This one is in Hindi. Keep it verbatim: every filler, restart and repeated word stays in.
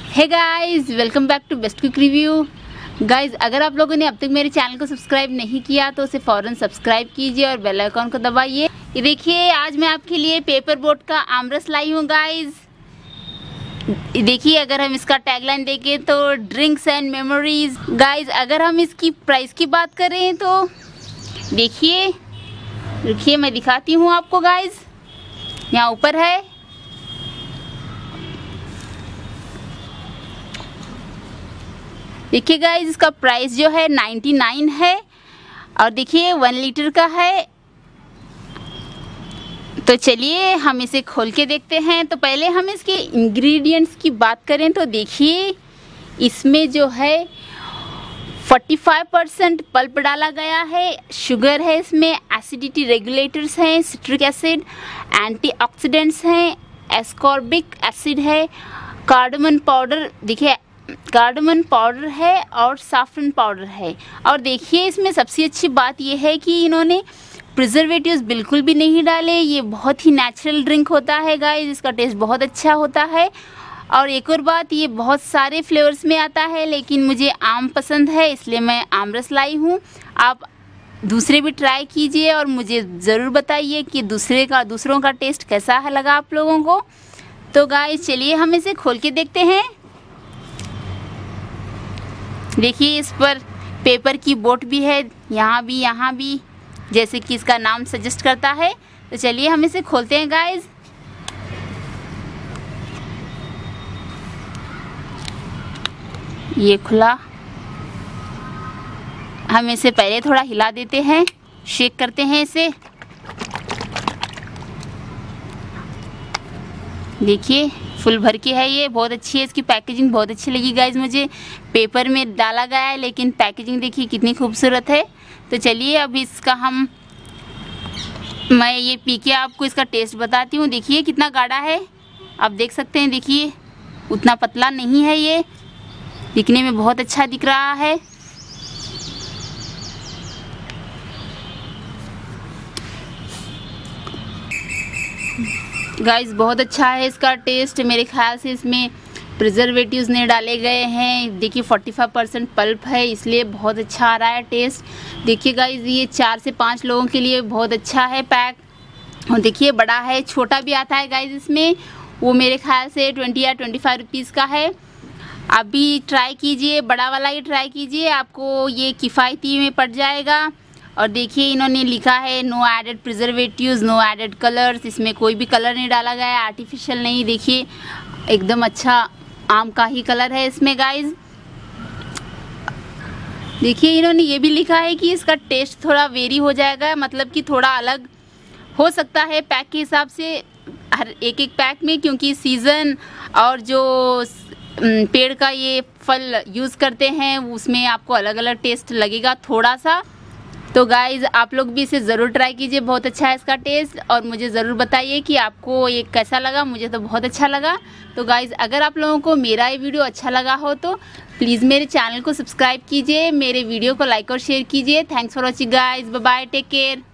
Hey guys, welcome back to best quick review. Guys, अगर आप लोगों ने अब तक मेरे चैनल को सब्सक्राइब नहीं किया तो उसे फौरन सब्सक्राइब कीजिए और बेल आइकन को दबाइए। ये देखिए, आज मैं आपके लिए पेपर बोट का आमरस लाई हूँ गाइस। देखिए, अगर हम इसका टैगलाइन देखें तो ड्रिंक्स एंड मेमोरीज। गाइस, अगर हम इसकी प्राइस की बात करें तो देखिए देखिए मैं दिखाती हूँ आपको गाइस। यहाँ ऊपर है। देखिए गाइस, इसका प्राइस जो है नाइन्टी नाइन है और देखिए वन लीटर का है। तो चलिए हम इसे खोल के देखते हैं। तो पहले हम इसके इंग्रेडिएंट्स की बात करें तो देखिए, इसमें जो है पैंतालीस परसेंट पल्प डाला गया है, शुगर है, इसमें एसिडिटी रेगुलेटर्स हैं, सिट्रिक एसिड, एंटीऑक्सीडेंट्स हैं, एस्कॉर्बिक एसिड है, कार्डामम पाउडर, देखिए कार्डामम पाउडर है और साफ्रन पाउडर है। और देखिए, इसमें सबसे अच्छी बात यह है कि इन्होंने प्रिजर्वेटिव्स बिल्कुल भी नहीं डाले। ये बहुत ही नेचुरल ड्रिंक होता है गाइस, इसका टेस्ट बहुत अच्छा होता है। और एक और बात, ये बहुत सारे फ्लेवर्स में आता है, लेकिन मुझे आम पसंद है इसलिए मैं आमरस लाई हूँ। आप दूसरे भी ट्राई कीजिए और मुझे ज़रूर बताइए कि दूसरे का दूसरों का टेस्ट कैसा है लगा आप लोगों को। तो गाइस, चलिए हम इसे खोल के देखते हैं। देखिए, इस पर पेपर की बोट भी है, यहाँ भी यहाँ भी, जैसे कि इसका नाम सजेस्ट करता है। तो चलिए हम इसे खोलते हैं गाइस। ये खुला। हम इसे पहले थोड़ा हिला देते हैं, शेक करते हैं इसे। देखिए, फुल भर के है, ये बहुत अच्छी है। इसकी पैकेजिंग बहुत अच्छी लगी गाइज मुझे। पेपर में डाला गया है लेकिन पैकेजिंग देखिए कितनी खूबसूरत है। तो चलिए अब इसका हम मैं ये पी के आपको इसका टेस्ट बताती हूँ। देखिए कितना गाढ़ा है, आप देख सकते हैं। देखिए, उतना पतला नहीं है, ये दिखने में बहुत अच्छा दिख रहा है। गाइस, बहुत अच्छा है इसका टेस्ट। मेरे ख्याल से इसमें प्रिजर्वेटिव्स नहीं डाले गए हैं। देखिए, पैंतालीस परसेंट पल्प है इसलिए बहुत अच्छा आ रहा है टेस्ट। देखिए गाइस, ये चार से पाँच लोगों के लिए बहुत अच्छा है पैक। और देखिए, बड़ा है, छोटा भी आता है गाइस इसमें। वो मेरे ख्याल से ट्वेंटी या ट्वेंटी फाइव रुपीज़ का है। आप भी ट्राई कीजिए, बड़ा वाला ही ट्राई कीजिए, आपको ये किफ़ायती में पड़ जाएगा। और देखिए, इन्होंने लिखा है no added preservatives, no added colours. इसमें कोई भी कलर नहीं डाला गया है, आर्टिफिशियल नहीं। देखिए, एकदम अच्छा आम का ही कलर है इसमें गाइस। देखिए, इन्होंने ये भी लिखा है कि इसका टेस्ट थोड़ा वेरी हो जाएगा, मतलब कि थोड़ा अलग हो सकता है पैक के हिसाब से, हर एक एक पैक में, क्योंकि सीज़न और जो पेड़ का ये फल यूज़ करते हैं उसमें आपको अलग अलग टेस्ट लगेगा थोड़ा सा। तो गाइज़, आप लोग भी इसे ज़रूर ट्राई कीजिए, बहुत अच्छा है इसका टेस्ट। और मुझे ज़रूर बताइए कि आपको ये कैसा लगा। मुझे तो बहुत अच्छा लगा। तो गाइज़, अगर आप लोगों को मेरा ये वीडियो अच्छा लगा हो तो प्लीज़ मेरे चैनल को सब्सक्राइब कीजिए, मेरे वीडियो को लाइक और शेयर कीजिए। Thanks for watching guys, bye bye, take care.